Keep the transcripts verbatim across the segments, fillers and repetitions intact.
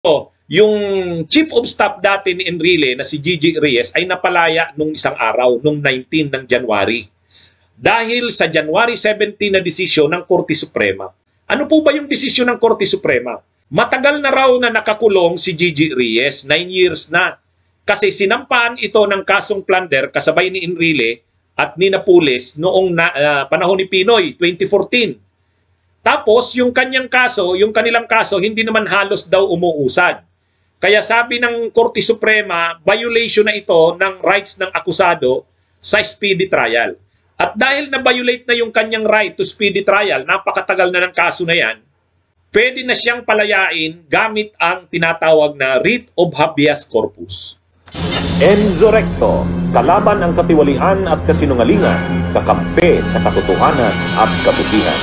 So, yung Chief of Staff dati ni Enrile na si Gigi Reyes ay napalaya nung isang araw, nung nineteen ng January. Dahil sa January seventeen na desisyon ng Korte Suprema. Ano po ba yung desisyon ng Korte Suprema? Matagal na raw na nakakulong si Gigi Reyes, nine years na. Kasi sinampaan ito ng kasong plunder kasabay ni Enrile at ni Napoles noong na, uh, panahon ni Pinoy, twenty fourteen. Tapos yung kanyang kaso, yung kanilang kaso, hindi naman halos daw umuusad. Kaya sabi ng Korte Suprema, violation na ito ng rights ng akusado sa speedy trial. At dahil na-violate na yung kanyang right to speedy trial, napakatagal na ng kaso na yan, pwede na siyang palayain gamit ang tinatawag na writ of habeas corpus. Enzo Recto, kalaban ang katiwalian at kasinungalingan, kakampi sa katotohanan at kabutihan.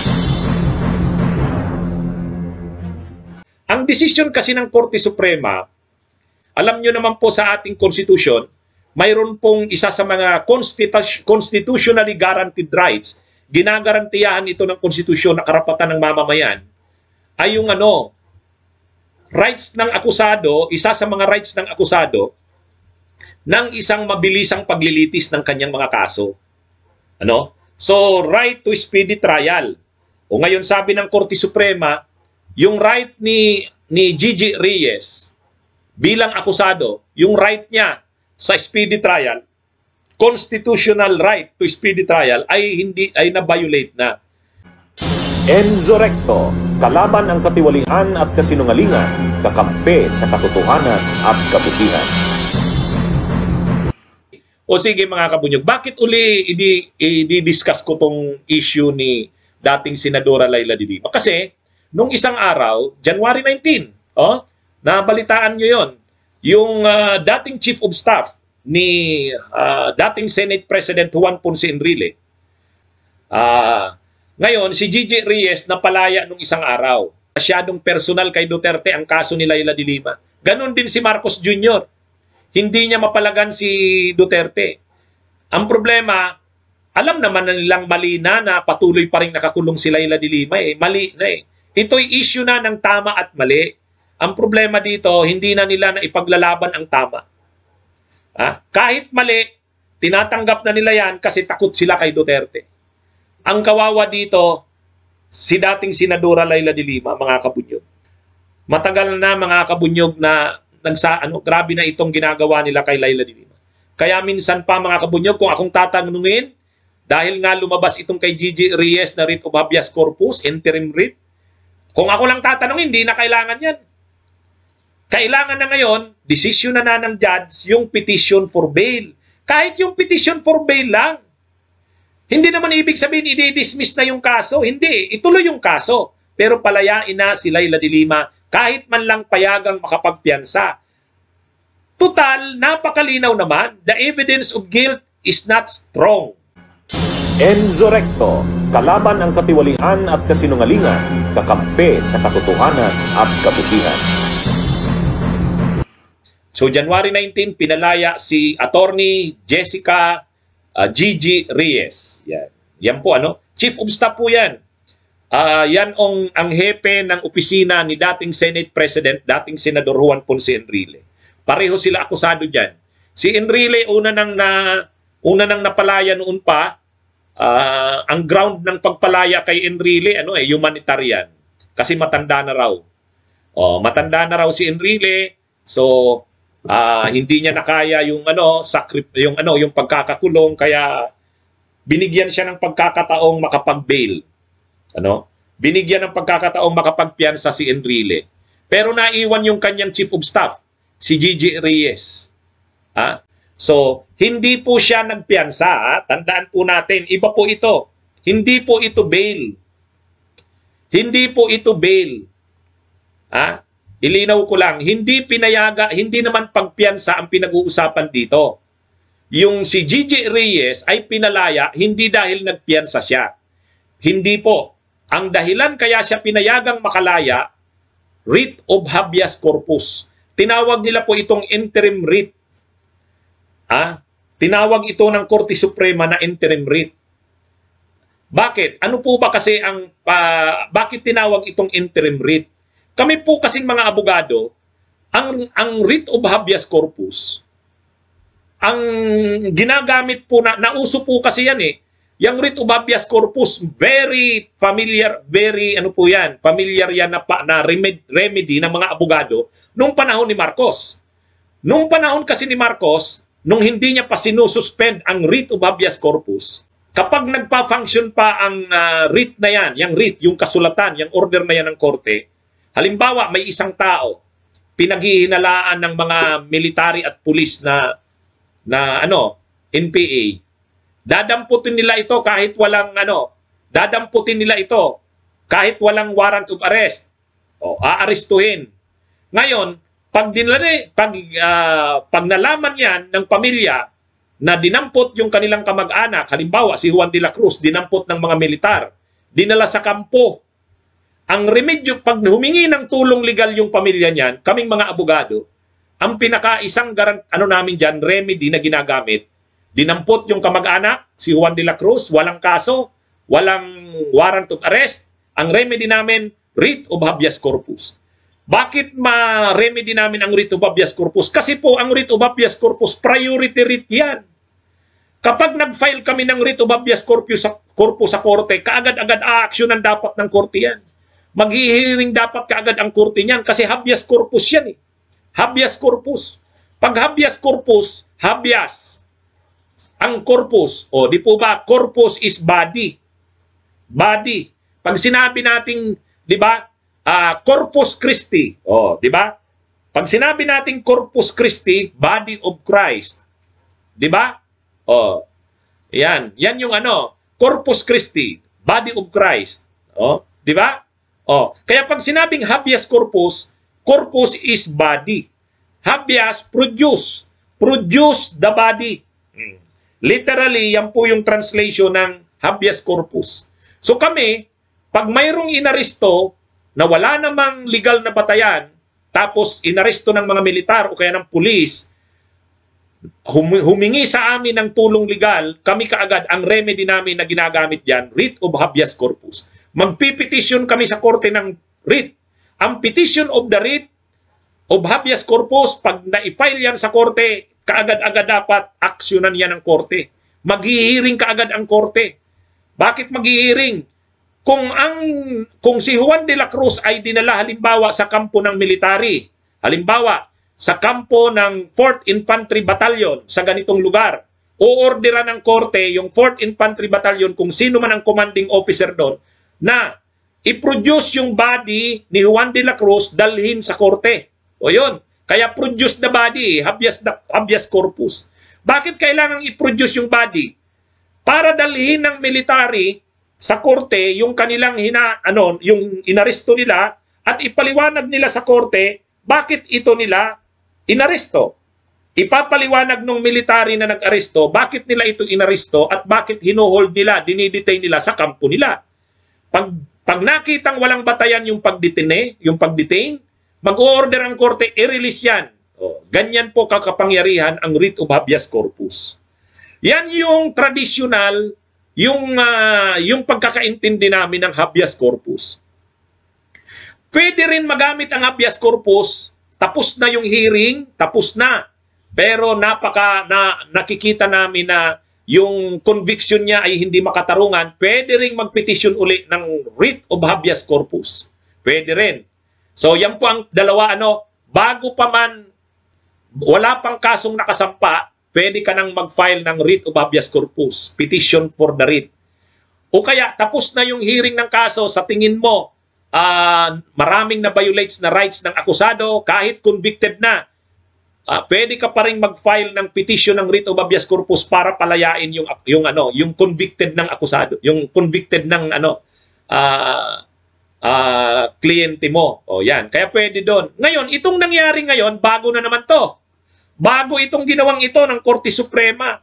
Ang desisyon kasi ng Korte Suprema, alam nyo naman po sa ating konstitusyon, mayroon pong isa sa mga constitu- constitutionally guaranteed rights, ginagarantiyahan ito ng konstitusyon na karapatan ng mamamayan, ay yung ano, rights ng akusado, isa sa mga rights ng akusado, ng isang mabilisang paglilitis ng kanyang mga kaso. Ano? So, right to speedy trial. O ngayon sabi ng Korte Suprema, yung right ni ni Gigi Reyes bilang akusado, yung right niya sa speedy trial, constitutional right to speedy trial ay hindi ay na-violate na. Enzo Recto, kalaban ang katiwalian at kasinungalingan, kakampi sa katotohanan at kabutihan. O sige mga kabunyog, bakit uli i-discuss ko tong issue ni dating Senadora Leila de Lima? Kasi nung isang araw, January nineteenth, oh, nabalitaan nyo yon, yung uh, dating Chief of Staff ni uh, dating Senate President Juan Ponce Enrile, uh, ngayon si Gigi Reyes napalaya nung isang araw. Masyadong personal kay Duterte ang kaso ni Leila de Lima. Ganon din si Marcos Junior Hindi niya mapalagan si Duterte. Ang problema, alam naman na nilang mali na na patuloy pa rin nakakulong si Leila de Lima. Eh. Mali na eh. Ito'y issue na ng tama at mali. Ang problema dito, hindi na nila na ipaglalaban ang tama. Ha? Kahit mali, tinatanggap na nila yan kasi takot sila kay Duterte. Ang kawawa dito, si dating Senadora Leila de Lima, mga kabunyog. Matagal na mga kabunyog na nagsa, ano, grabe na itong ginagawa nila kay Leila de Lima. Kaya minsan pa mga kabunyog, kung akong tatanungin, dahil nga lumabas itong kay Gigi Reyes na writ of habeas corpus, interim writ, kung ako lang tatanungin, hindi na kailangan yan. Kailangan na ngayon, desisyon na na ng judge, yung petition for bail. Kahit yung petition for bail lang. Hindi naman ibig sabihin, i-dismiss na yung kaso. Hindi, ituloy yung kaso. Pero palayain na si Leila de Lima, kahit man lang payagang makapagpiyansa. Total, napakalinaw naman, the evidence of guilt is not strong. Enzo Recto, kalaban ang katiwalian at kasinungalingan, kakampi sa katotohanan at kabutihan. So January nineteenth, pinalaya si Attorney Jessica uh, Gigi Reyes. Yan. Yan po ano, Chief of Staff po yan. Uh, yan ang, ang hepe ng opisina ni dating Senate President, dating Senador Juan Ponce Enrile. Pareho sila akusado dyan. Si Enrile, una nang, na, una nang napalaya noon pa, uh, ang ground ng pagpalaya kay Enrile, ano eh, humanitarian. Kasi matanda na raw. Oh, matanda na raw si Enrile, so uh, hindi niya nakaya yung ano, sakrip, yung ano, yung pagkakakulong, kaya binigyan siya ng pagkakataong makapag-bail. Ano? Binigyan ng pagkakataong makapagpiyansa si Enrile. Pero naiwan yung kanyang Chief of Staff, si Gigi Reyes. Ha? So, hindi po siya nagpiyansa. Ha? Tandaan po natin, iba po ito. Hindi po ito bail. Hindi po ito bail. Ha? Ilinaw ko lang, hindi pinayaga, hindi naman pagpiyansa ang pinag-uusapan dito. Yung si Gigi Reyes ay pinalaya hindi dahil nagpiyansa siya. Hindi po. Ang dahilan kaya siya pinayagang makalaya, writ of habeas corpus. Tinawag nila po itong interim writ. Ah, tinawag ito ng Korte Suprema na interim writ. Bakit? Ano po ba kasi ang uh, bakit tinawag itong interim writ? Kami po kasing mga abogado, ang, ang writ of habeas corpus, ang ginagamit po na, nauso po kasi yan eh, yung writ of habeas corpus, very familiar, very ano po yan, familiar yan na, pa, na remedy, remedy ng mga abogado nung panahon ni Marcos. Nung panahon kasi ni Marcos, nung hindi niya pa sinususpend ang writ of habeas corpus, kapag nagpa-function pa ang uh, writ na yan, yung writ, yung kasulatan, yung order na yan ng korte, halimbawa may isang tao, pinaghihinalaan ng mga military at pulis na, na ano, N P A, dadamputin nila ito kahit walang ano, dadamputin nila ito kahit walang warrant of arrest. O, aarestuhin. Ngayon, pag dinala, pag uh, pag nalaman 'yan ng pamilya na dinampot yung kanilang kamag-anak, halimbawa si Juan de la Cruz dinampot ng mga militar, dinala sa kampo. Ang remedyo pag humingi ng tulong legal yung pamilya niyan, kaming mga abogado, ang pinaka-isang garant ano namin diyan, remedy na ginagamit, dinampot yung kamag-anak, si Juan de la Cruz, walang kaso, walang warrant of arrest. Ang remedy namin, writ of habeas corpus. Bakit ma-remedy namin ang writ of habeas corpus? Kasi po, ang writ of habeas corpus, priority writ yan. Kapag nag-file kami ng writ of habeas corpus sa, corpus sa korte, kaagad-agad a-actionan dapat ng korte yan. Maghihiring dapat kaagad ang korte niyan kasi habeas corpus yan eh. Habeas corpus. Pag habeas corpus, habeas. Ang corpus, o di po ba, corpus is body. Body. Pag sinabi nating, di ba, uh, Corpus Christi, o di ba? Pag sinabi nating Corpus Christi, body of Christ. Di ba? O, yan. Yan yung ano, Corpus Christi, body of Christ. O, di ba? O, kaya pag sinabing habeas corpus, corpus is body. Habeas, produce. Produce the body. Hmm. Literally, yan po yung translation ng habeas corpus. So kami, pag mayroong inaresto na wala namang legal na batayan, tapos inaresto ng mga militar o kaya ng pulis, hum humingi sa amin ng tulong legal, kami kaagad, ang remedy namin na ginagamit dyan, writ of habeas corpus. Magpipetisyon kami sa korte ng writ. Ang petition of the writ of habeas corpus, pag na-file yan sa korte, kaagad-agad dapat aksyonan yan ng korte. Maghihiring kaagad ang korte. Bakit maghihiring? Kung ang kung si Juan de la Cruz ay dinala halimbawa sa kampo ng military, halimbawa sa kampo ng fourth Infantry Battalion sa ganitong lugar, oorderan ng korte yung fourth Infantry Battalion kung sino man ang commanding officer doon na i-produce yung body ni Juan de la Cruz, dalhin sa korte. O yun, kaya produce the body, habeas, habeas corpus. Bakit kailangan i-produce yung body? Para dalhin ng military sa korte yung kanilang hina, ano, yung inaresto nila at ipaliwanag nila sa korte bakit ito nila inaresto. Ipapaliwanag ng military na nag-aresto bakit nila ito inaresto at bakit hinuhold nila, dinidetain nila sa kampo nila. Pag, pag nakitang walang batayan yung pagdetine, yung pagdetain, mag-order ang korte, i-release yan. O, ganyan po kakapangyarihan ang writ of habeas corpus. Yan yung traditional, yung, uh, yung pagkakaintindi namin ng habeas corpus. Pwede rin magamit ang habeas corpus, tapos na yung hearing, tapos na. Pero napaka, na, nakikita namin na yung conviction niya ay hindi makatarungan, pwede rin magpetisyon uli ng writ of habeas corpus. Pwede rin. So yan po ang dalawa, ano, bago pa man, wala pang kasong nakasampa, pwede ka nang mag-file ng writ of habeas corpus, petition for the writ. O kaya, tapos na yung hearing ng kaso, sa tingin mo, uh, maraming na violates na rights ng akusado, kahit convicted na, uh, pwede ka pa rin mag-file ng petition ng writ of habeas corpus para palayain yung, yung, ano, yung convicted ng akusado, yung convicted ng ano, uh, uh, kliyente mo. O yan, kaya pwede doon. Ngayon, itong nangyari ngayon, bago na naman to. Bago itong ginawang ito ng Korte Suprema.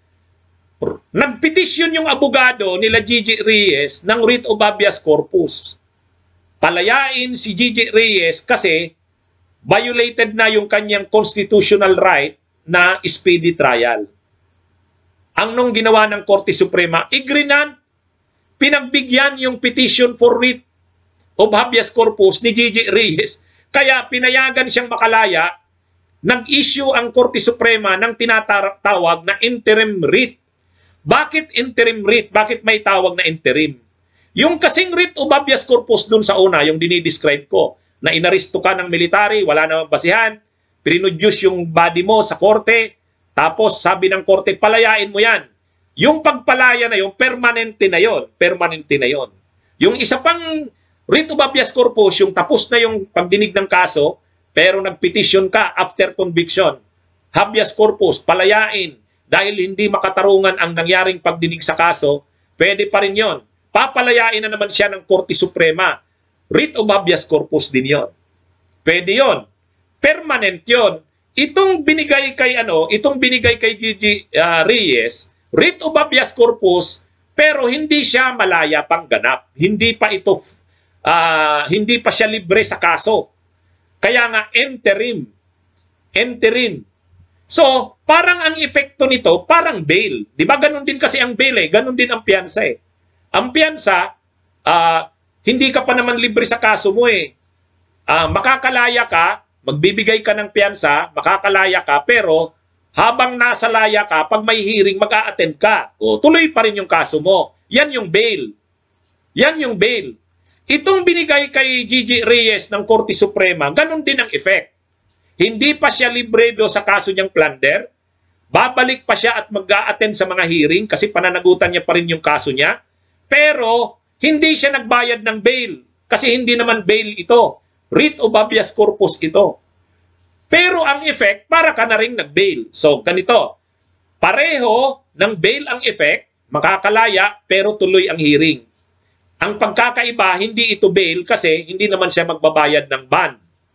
Nagpetisyon yung abogado nila G G Reyes ng writ of habeas corpus. Palayain si G G Reyes kasi violated na yung kanyang constitutional right na speedy trial. Ang nung ginawa ng Korte Suprema, igrinan, pinagbigyan yung petition for writ of habeas corpus ni Gigi Reyes. Kaya pinayagan siyang makalaya, nag-issue ang Korte Suprema ng tinatawag na interim writ. Bakit interim writ? Bakit may tawag na interim? Yung kasing writ of habeas corpus dun sa una, yung dinidescribe ko, na inaristo ka ng military, wala namang basihan, pinoduce yung body mo sa korte, tapos sabi ng korte, palayain mo yan. Yung pagpalaya na yun, permanente na yun. Permanente na yun. Yung isa pang writ of habeas corpus, yung tapos na yung pagdinig ng kaso, pero nagpetisyon ka after conviction. Habeas corpus, palayain. Dahil hindi makatarungan ang nangyaring pagdinig sa kaso, pwede pa rin yun. Papalayain na naman siya ng Korte Suprema. Writ of habeas corpus din yun. Pwede yun. Permanent yun. Itong binigay kay ano, itong binigay kay Gigi uh, Reyes, writ of habeas corpus, pero hindi siya malaya pang ganap. Hindi pa ito, uh, hindi pa siya libre sa kaso. Kaya nga interim. Interim. So, parang ang epekto nito, parang bail. Di ba ganun din kasi ang bail eh. Ganun din ang piyansa eh. Ang piyansa, uh, hindi ka pa naman libre sa kaso mo eh. Uh, makakalaya ka, magbibigay ka ng piyansa, makakalaya ka, pero habang nasa laya ka, pag may hearing, mag-a-attend ka. O, tuloy pa rin yung kaso mo. Yan yung bail. Yan yung bail. Itong binigay kay Gigi Reyes ng Korte Suprema, ganun din ang effect. Hindi pa siya libre do sa kaso niyang plunder. Babalik pa siya at mag-a-attend sa mga hearing kasi pananagutan niya pa rin yung kaso niya. Pero hindi siya nagbayad ng bail kasi hindi naman bail ito. Writ of habeas corpus ito. Pero ang effect, para ka na rin nag-bail. So, ganito. Pareho ng bail ang effect, makakalaya, pero tuloy ang hearing. Ang pagkakaiba, hindi ito bail kasi hindi naman siya magbabayad ng bond.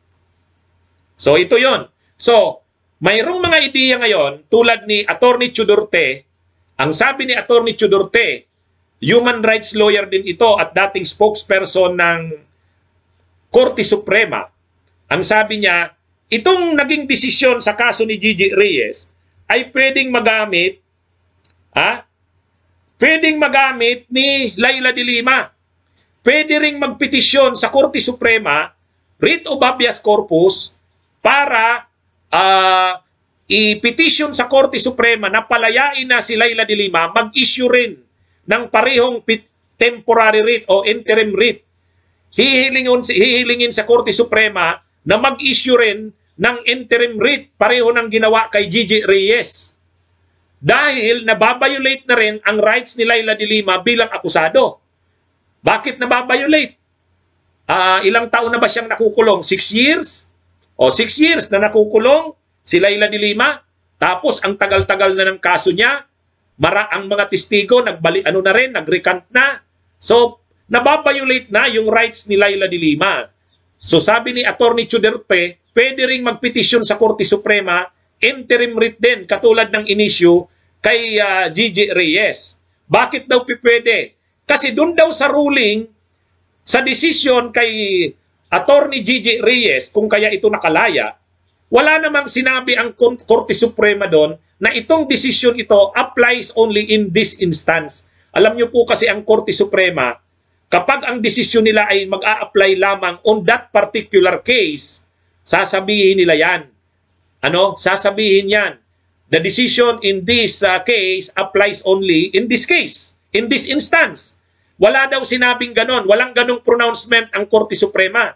So, ito yon. So, mayroong mga ideya ngayon, tulad ni Attorney Chudorte, ang sabi ni Attorney Chudorte, human rights lawyer din ito at dating spokesperson ng Korte Suprema. Ang sabi niya, itong naging desisyon sa kaso ni Gigi Reyes ay pwedeng magamit, ha? Pwedeng magamit ni Leila de Lima. Pwede ring magpetisyon sa Korte Suprema, writ of habeas corpus, para uh, i-petition sa Korte Suprema na palayain na si Leila de Lima, mag-issue rin ng parehong temporary writ o interim writ. Hihilingin, hihilingin sa Korte Suprema na mag-issue rin ng interim writ, pareho ng ginawa kay Gigi Reyes. Dahil nababiolate na rin ang rights ni Leila de Lima bilang akusado. Bakit nababiolate? Uh, ilang taon na ba siyang nakukulong? Six years? O six years na nakukulong si Leila de Lima? Tapos ang tagal-tagal na ng kaso niya, mara ang mga testigo, nagbali, ano na rin, nag-recant na. So, nababiolate na yung rights ni Leila de Lima. So sabi ni Attorney Chudorte, pwede ring magpetisyon sa Korte Suprema, interim writ din, katulad ng inisyu kay uh, Gigi Reyes. Bakit daw pwede? Kasi doon daw sa ruling, sa desisyon kay Attorney Gigi Reyes, kung kaya ito nakalaya, wala namang sinabi ang Korte Suprema doon na itong desisyon ito applies only in this instance. Alam niyo po kasi ang Korte Suprema, kapag ang desisyon nila ay mag-a-apply lamang on that particular case, sasabihin nila yan. Ano? Sasabihin yan. The decision in this uh, case applies only in this case, in this instance. Wala daw sinabing ganon. Walang ganong pronouncement ang Korte Suprema.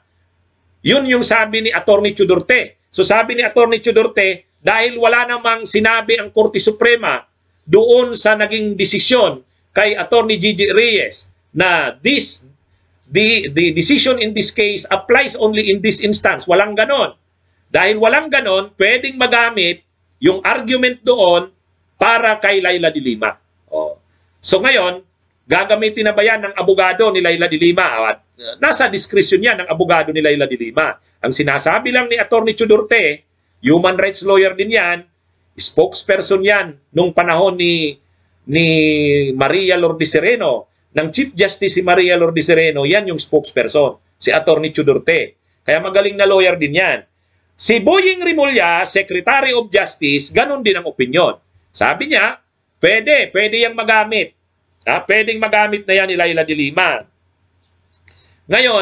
Yun yung sabi ni Attorney Chudorte. So sabi ni Attorney Chudorte, dahil wala namang sinabi ang Korte Suprema doon sa naging desisyon kay Attorney Gigi Reyes, na this, the, the decision in this case applies only in this instance. Walang ganon. Dahil walang ganon, pwedeng magamit yung argument doon para kay Leila de Lima. Oh. So ngayon, gagamitin na ba yan ng abogado ni Leila de Lima? At nasa diskresyon yan ng abogado ni Leila de Lima. Ang sinasabi lang ni Attorney Chudorte, human rights lawyer din yan, spokesperson yan nung panahon ni, ni Maria Lourdes Sereno, ng Chief Justice si Maria Lourdes Sereno, yan yung spokesperson, si Attorney Chudorte. Kaya magaling na lawyer din yan. Si Boying Rimulya, Secretary of Justice, ganun din ang opinion. Sabi niya, pwede, pwede yang magamit. Ha? Pwedeng magamit na yan ni Leila de Lima. Ngayon,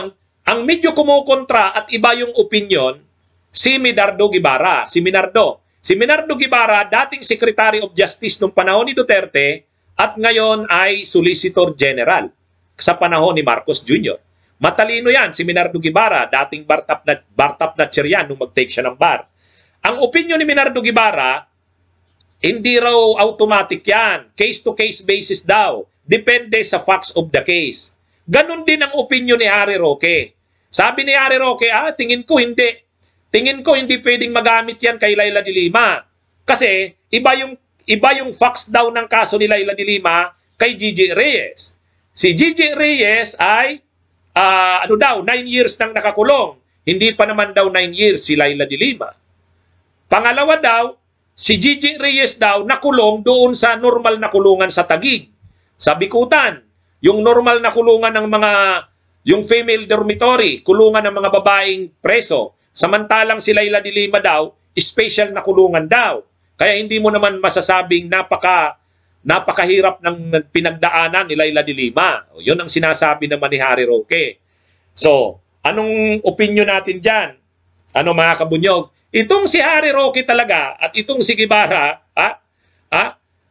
Ang medyo kumukontra at iba yung opinion, si Minardo Guevara. Si Minardo. Si Minardo Guevara, dating Secretary of Justice nung panahon ni Duterte at ngayon ay Solicitor General sa panahon ni Marcos Junior Matalino yan, si Minardo Guevara, dating Bartap na, Bartap na chair yan nung mag-take siya ng bar. Ang opinion ni Minardo Guevara, hindi raw automatic yan. Case-to-case basis daw. Depende sa facts of the case. Ganon din ang opinion ni Harry Roque. Sabi ni Harry Roque, ah, tingin ko hindi. Tingin ko hindi pwedeng magamit yan kay Laila de Lima. Kasi iba yung, iba yung facts daw ng kaso ni Laila de Lima kay Gigi Reyes. Si Gigi Reyes ay, uh, ano daw, nine years nang nakakulong. Hindi pa naman daw nine years si Laila de Lima. Pangalawa daw, si Gigi Reyes daw nakulong doon sa normal na kulungan sa Taguig, sa Bikutan. Yung normal na kulungan ng mga, yung female dormitory, kulungan ng mga babaeng preso. Samantalang si Laila de Lima daw, special na kulungan daw. Kaya hindi mo naman masasabing napaka, napakahirap ng pinagdaanan ni Laila de Lima. O, yun ang sinasabi naman ni Harry Roque. So, anong opinion natin dyan? Ano mga kabunyog? Itong si Harry Roque talaga at itong si Guevara, ha? Ha?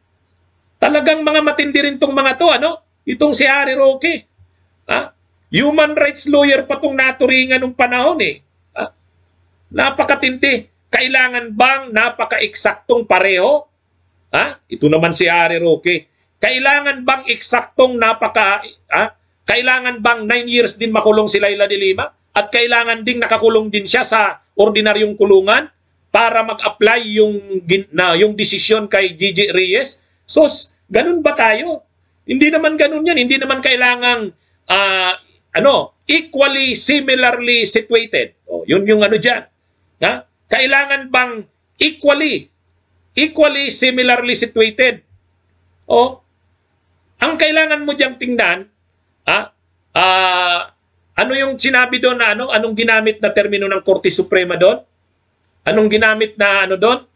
Talagang mga matindi rin tong mga to, ano? Itong si Harry Roque. Ha? Human rights lawyer pa tong naturingan nung panahon eh. Ha? Napakatindi. Kailangan bang napaka-eksaktong pareho? Ha? Ito naman si Harry Roque. Kailangan bang eksaktong napaka... Ha? Kailangan bang nine years din makulong si Laila de Lima? At kailangan ding nakakulong din siya sa ordinaryong kulungan para mag-apply yung, na, yung desisyon kay Gigi Reyes? So, ganun ba tayo? Hindi naman ganun yan. Hindi naman kailangang uh, ano, equally, similarly situated. O, yun yung ano dyan. Ha? Kailangan bang equally, equally, similarly situated? O, ang kailangan mo diyang tingnan, ha? Ah... Uh, Ano yung sinabi doon na ano? Anong ginamit na termino ng Korte Suprema doon? Anong ginamit na ano doon?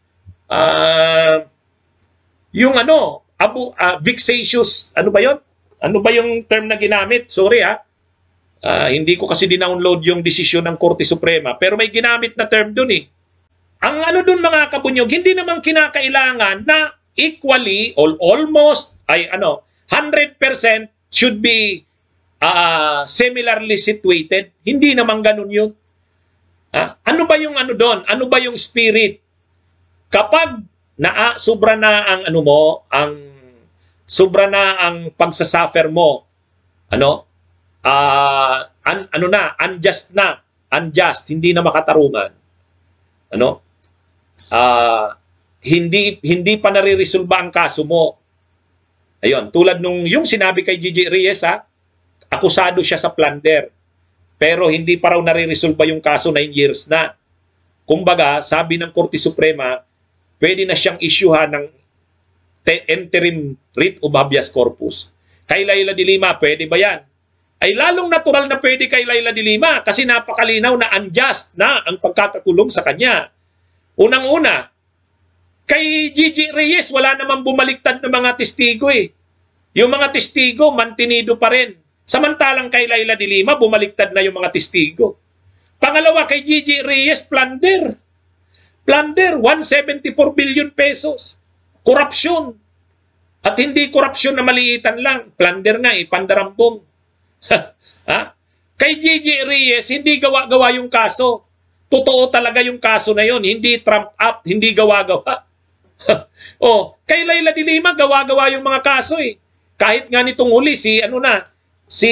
Uh, yung ano, abu, uh, vexatious, ano ba yon? Ano ba yung term na ginamit? Sorry ha. Uh, hindi ko kasi dinownload yung desisyon ng Korte Suprema. Pero may ginamit na term doon eh. Ang ano doon mga kabunyog, hindi naman kinakailangan na equally or almost, ay ano, one hundred percent should be Uh, similarly situated. Hindi naman ganun yun. Ah, ano ba yung ano doon? Ano ba yung spirit? Kapag na, sobra na ang ano mo, ang sobra na ang pagsasuffer mo, ano? Uh, an, ano na, unjust na, unjust, hindi na makatarungan. Ano? Uh, hindi hindi pa nare-resolve ang kaso mo. Ayun, tulad nung yung sinabi kay Gigi Reyes, ha? Akusado siya sa plunder. Pero hindi pa raw nare-resolve yung kaso, nine years na. Kumbaga, sabi ng Korte Suprema, pwede na siyang isyuhan ng interim writ of habeas corpus. Kay Laila de Lima, pwede ba yan? Ay lalong natural na pwede kay Laila de Lima kasi napakalinaw na unjust na ang pagkakakulong sa kanya. Unang-una, kay Gigi Reyes, wala namang bumaliktad ng mga testigo eh. Yung mga testigo, mantinido pa rin. Samantalang kay Laila de Lima, bumaliktad na yung mga testigo. Pangalawa, kay Gigi Reyes, plunder. Plunder, one hundred seventy-four billion pesos. Korupsyon. At hindi korupsyon na maliitan lang. Plunder nga eh, pandarambong. Ha? Kay Gigi Reyes, hindi gawa-gawa yung kaso. Totoo talaga yung kaso na yon, hindi trump up, hindi gawa-gawa. Oh, kay Laila de Lima, gawa-gawa yung mga kaso eh. Kahit nga nitong huli, si ano na, Si,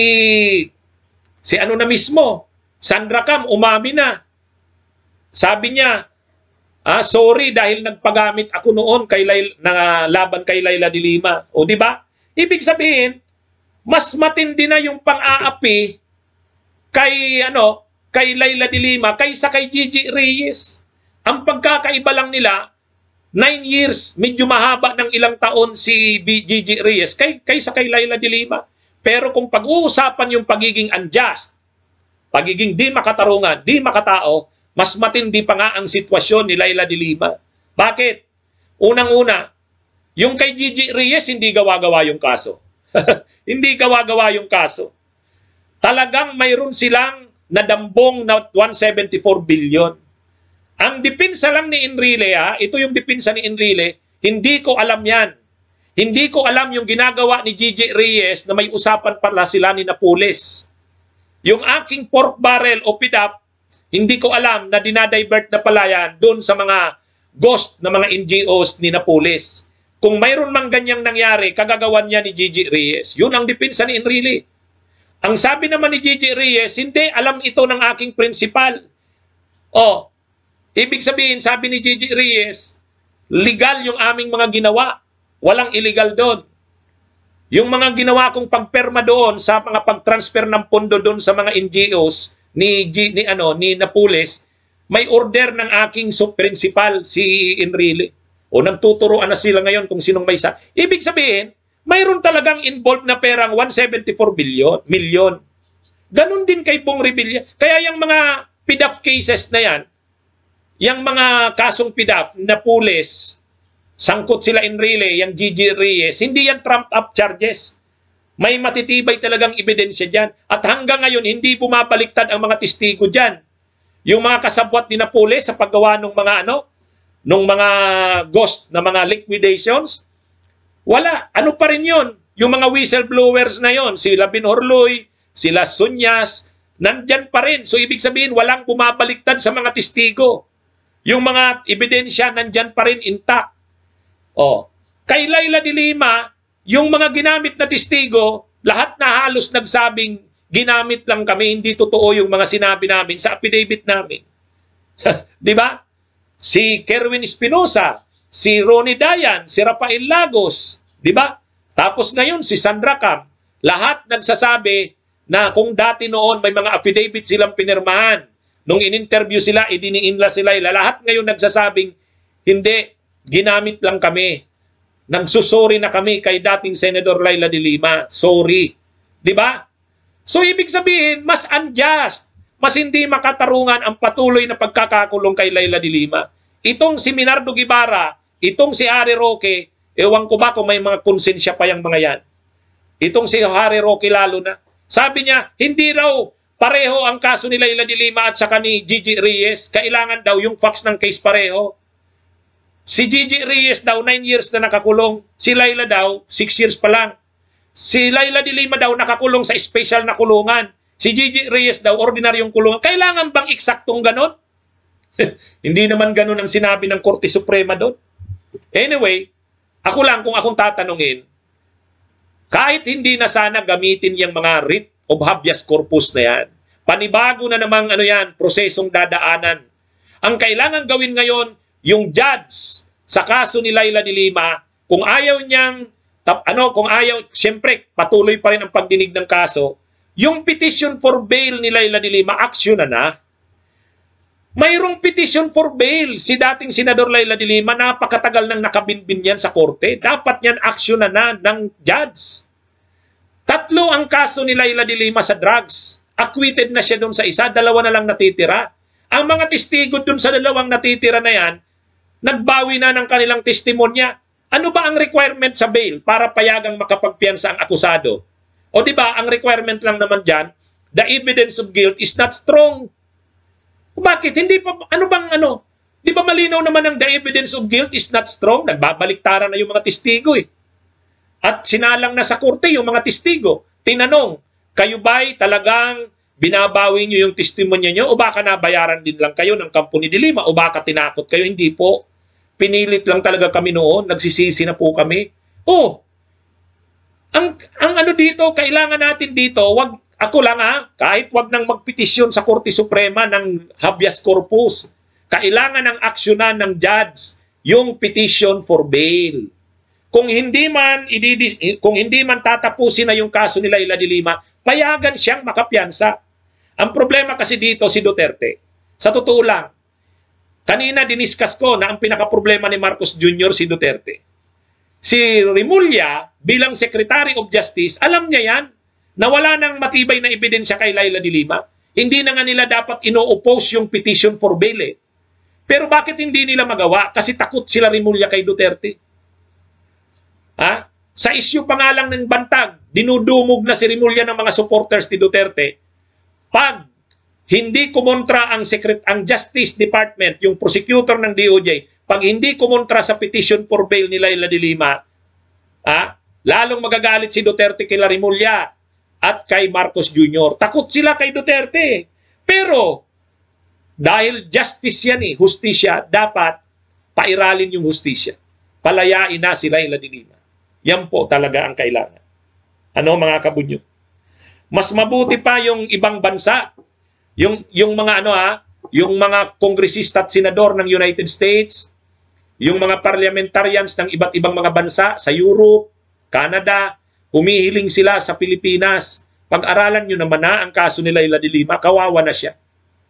si ano na mismo, Sandra Cam, umami na. Sabi niya, ah, sorry dahil nagpagamit ako noon kay Laila, na laban kay Laila de Lima. O di ba? Ibig sabihin, mas matindi na yung pang-aapi kay ano, kay Laila de Lima kaysa kay Gigi Reyes. Ang pagkakaiba lang nila, nine years, medyo mahaba ng ilang taon si Gigi Reyes kay, kaysa kay Laila de Lima. Pero kung pag-uusapan yung pagiging unjust, pagiging di makatarungan, di makatao, mas matindi pa nga ang sitwasyon ni Laila de Lima. Bakit? Unang-una, yung kay Gigi Reyes, hindi gawa-gawa yung kaso. Hindi gawa-gawa yung kaso. Talagang mayroon silang na dambong na one hundred seventy-four billion. Ang depensa lang ni Enrile, ha, ito yung depensa ni Enrile, hindi ko alam yan. Hindi ko alam yung ginagawa ni G G Reyes na may usapan pala sila ni Napoles. Yung aking pork barrel o P D A P, hindi ko alam na dinadivert na pala yan doon sa mga ghost na mga N G Os ni Napoles. Kung mayroon mang ganyang nangyari, kagagawan niya ni G G Reyes. Yun ang depensa ni Enrile. Ang sabi naman ni G G Reyes, hindi, alam ito ng aking principal. O, ibig sabihin, sabi ni G G Reyes, legal yung aming mga ginawa. Walang illegal doon. Yung mga ginawa kong pagperma doon sa mga pag-transfer ng pondo doon sa mga N G Os ni, G, ni, ano, ni Napoles, may order ng aking principal, si Enrile. O nagtuturoan na sila ngayon kung sinong may sa. Ibig sabihin, mayroon talagang involved na perang one hundred seventy-four billion, million. Ganon din kay Bong Revilla. Kaya yung mga P D A F cases na yan, yung mga kasong P D A F, Napoles, sangkot sila Enrile, yung G G Reyes, hindi yan trumped up charges. May matitibay talagang ebidensya dyan. At hanggang ngayon, hindi bumabaliktad ang mga testigo dyan. Yung mga kasabwat ni Napoles sa paggawa ng mga ano, ng mga ghost na mga liquidations, wala. Ano pa rin yun? Yung mga whistleblowers na yon, sila Binhorloy, sila Sunyas, nandyan pa rin. So ibig sabihin, walang bumabaliktad sa mga testigo. Yung mga ebidensya, nandyan pa rin intact. Oh. Kay Laila de Lima, yung mga ginamit na testigo, lahat na halos nagsabing ginamit lang kami, hindi totoo yung mga sinabi namin sa affidavit namin. Di ba? Si Kerwin Espinosa, si Ronnie Dayan, si Rafael Lagos, di ba? Tapos ngayon si Sandra Cam, lahat nagsasabi na kung dati noon may mga affidavit silang pinirmahan, nung in-interview sila, idiniinla sila, lahat ngayon nagsasabing, hindi, ginamit lang kami. Nagsusori na kami kay dating Senador Laila de Lima. Sorry. Di ba? So ibig sabihin, mas unjust, mas hindi makatarungan ang patuloy na pagkakakulong kay Laila de Lima. Itong si Minardo Guevara, itong si Harry Roque, ewan ko ba kung may mga konsensya pa yung mga yan. Itong si Harry Roque lalo na. Sabi niya, hindi raw pareho ang kaso ni Laila de Lima at saka ni G G Reyes. Kailangan daw yung facts ng case pareho. Si G G Reyes daw, nine years na nakakulong. Si Laila daw, six years pa lang. Si Laila de Lima daw nakakulong sa special na kulungan. Si G G Reyes daw, ordinaryong kulungan. Kailangan bang eksaktong ganon? Hindi naman ganon ang sinabi ng Korte Suprema doon. Anyway, ako lang kung akong tatanungin, kahit hindi na sana gamitin yung mga writ of habeas corpus na yan, panibago na namang ano yan, prosesong dadaanan. Ang kailangan gawin ngayon, yung judge sa kaso ni Laila de Lima, kung ayaw niyang, tap, ano, kung ayaw, siyempre, patuloy pa rin ang pagdinig ng kaso, yung petition for bail ni Laila de Lima, aksyon na na. Mayroong petition for bail. Si dating Senador Laila de Lima, napakatagal nang nakabinbin yan sa korte. Dapat yan aksyon na na ng judge. Tatlo ang kaso ni Laila de Lima sa drugs. Acquitted na siya doon sa isa, dalawa na lang natitira. Ang mga testigo doon sa dalawang natitira na yan, nagbawi na ng kanilang testimonya. Ano ba ang requirement sa bail para payagang makapagpiyansa ang akusado? O di ba, ang requirement lang naman dyan, the evidence of guilt is not strong. Bakit? Hindi pa, ano bang ano? Di ba malinaw naman ang the evidence of guilt is not strong? Nagbabaliktaran na yung mga testigo eh. At sinalang na sa korte yung mga testigo. Tinanong, kayo ba'y talagang binabawi nyo yung testimonya nyo o baka nabayaran din lang kayo ng kampo ni de Lima o baka tinakot kayo? Hindi po. Pinilit lang talaga kami noon. Nagsisisi na po kami. Oh, ang, ang ano dito, kailangan natin dito, wag, ako lang ha, kahit wag nang magpetisyon sa Korte Suprema ng habeas corpus, kailangan ng aksyonan ng judge yung petition for bail. Kung hindi man ididis, kung hindi man tatapusin na yung kaso ni Laila de Lima, payagan siyang makapiyansa. Ang problema kasi dito si Duterte. Sa totoo lang, kanina diniscuss ko na ang pinaka-problema ni Marcos Junior si Duterte. Si Remulla bilang Secretary of Justice, alam niya yan na wala nang matibay na ebidensya kay Laila de Lima. Hindi na nga nila dapat ino-oppose yung petition for bail eh. Pero bakit hindi nila magawa? Kasi takot sila Remulla kay Duterte. Ha? Sa issue pa nga lang ng bantag, dinudumog na si Remulla ng mga supporters ni Duterte. Pag hindi kumontra ang secret ang Justice Department, yung prosecutor ng D O J, pag hindi kumontra sa petition for bail ni Leila de Lima, ah, lalong magagalit si Duterte kay Rimulya at kay Marcos Junior Takot sila kay Duterte. Pero dahil justice yan eh, hustisya, dapat pairalin yung hustisya. Palayain na si Leila de Lima. Yan po talaga ang kailangan. Ano mga kabunyo? Mas mabuti pa yung ibang bansa. Yung yung mga ano ha, yung mga kongresista at senador ng United States, yung mga parliamentarians ng iba't ibang mga bansa sa Europe, Canada, humihiling sila sa Pilipinas. Pag-aralan nyo naman na ang kaso ni Leila de Lima, kawawa na siya.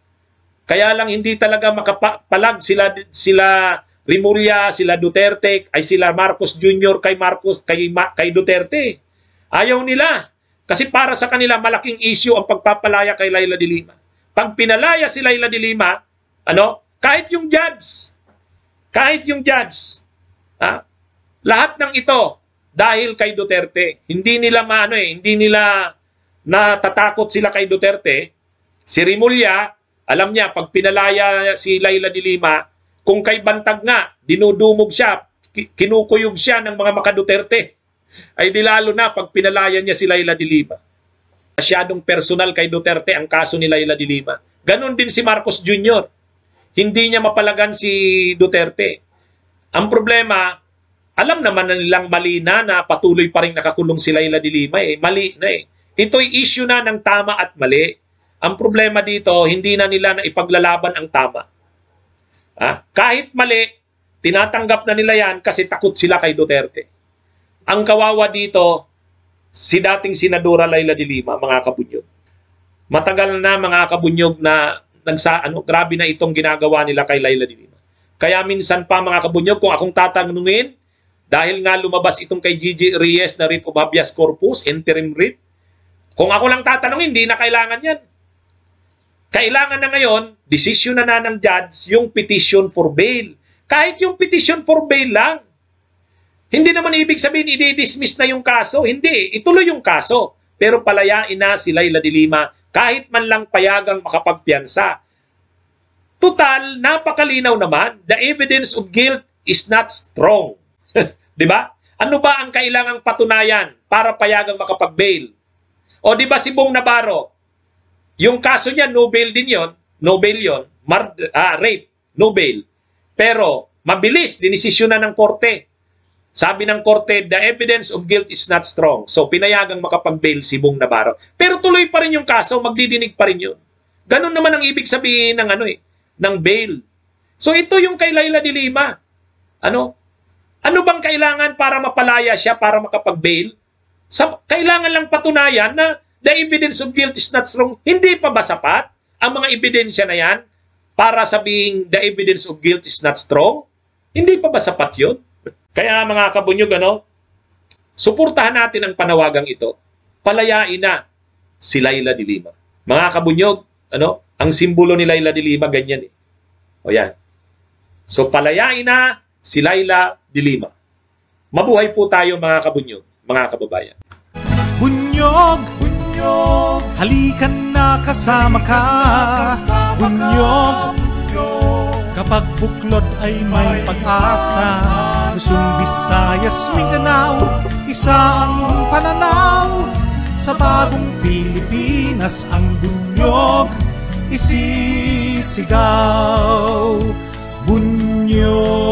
Kaya lang hindi talaga makapalag sila sila Rimulya, sila Duterte, ay sila Marcos Junior kay Marcos kay kay Duterte. Ayaw nila kasi para sa kanila malaking issue ang pagpapalaya kay Leila de Lima. Pag pinalaya si Leila de Lima, ano, kahit yung judge, kahit yung judge, ha, lahat ng ito dahil kay Duterte. Hindi nila maano eh, hindi nila natatakot sila kay Duterte. Si Rimulya, alam niya, pag pinalaya si Leila de Lima, kung kay Bantag nga, dinudumog siya, kinukuyog siya ng mga maka-Duterte, ay di lalo na pag pinalaya niya si Leila de Lima. Masyadong personal kay Duterte ang kaso ni Leila de Lima. Ganon din si Marcos Junior Hindi niya mapalagan si Duterte. Ang problema, alam naman na nilang mali na na patuloy pa rin nakakulong si Leila de Lima. Eh. Mali na eh. Ito'y issue na ng tama at mali. Ang problema dito, hindi na nila na ipaglalaban ang tama. Ah, kahit mali, tinatanggap na nila yan kasi takot sila kay Duterte. Ang kawawa dito, si dating Senadora Leila de Lima, mga kabunyog. Matagal na mga kabunyog na nagsa, ano, grabe na itong ginagawa nila kay Leila de Lima. Kaya minsan pa mga kabunyog, kung akong tatanungin, dahil nga lumabas itong kay Gigi Reyes na writ of habeas corpus, interim writ, kung ako lang tatanungin, hindi na kailangan yan. Kailangan na ngayon, desisyon na na ng judge yung petition for bail. Kahit yung petition for bail lang. Hindi naman ibig sabihin i-dismiss na yung kaso. Hindi, ituloy yung kaso. Pero palayain na si Leila de Lima kahit man lang payagang makapagpiyansa. Total, napakalinaw naman. The evidence of guilt is not strong. Di ba? Ano ba ang kailangang patunayan para payagang makapag-bail? O di ba si Bong Navarro? Yung kaso niya, no bail din yon, no bail yon, Mar ah, rape, no bail. Pero mabilis, dinesisyon na ng korte. Sabi ng korte, the evidence of guilt is not strong. So, pinayagang makapag-bail si Bong Navarro. Pero tuloy pa rin yung kaso, magdidinig pa rin yun. Ganun naman ang ibig sabihin ng, ano eh, ng bail. So, ito yung kay Leila de Lima. Ano? Ano bang kailangan para mapalaya siya, para makapag-bail? Sa, kailangan lang patunayan na the evidence of guilt is not strong. Hindi pa ba sapat ang mga ebidensya na yan para sabihin the evidence of guilt is not strong? Hindi pa ba sapat yun? Kaya mga kabunyog, ano, suportahan natin ang panawagang ito. Palayain na si Leila de Lima. Mga kabunyog, ano, ang simbolo ni Leila de Lima, ganyan eh. O yan. So palayain na si Leila de Lima. Mabuhay po tayo mga kabunyog, mga kababayan. Bunyog, bunyog, halikan na kasama ka. Bunyog, kapag buklod ay may pag-asa. Luzon, Visayas, Mindanao, isa ang pananaw. Sa bagong Pilipinas ang bunyog isisigaw. Bunyog.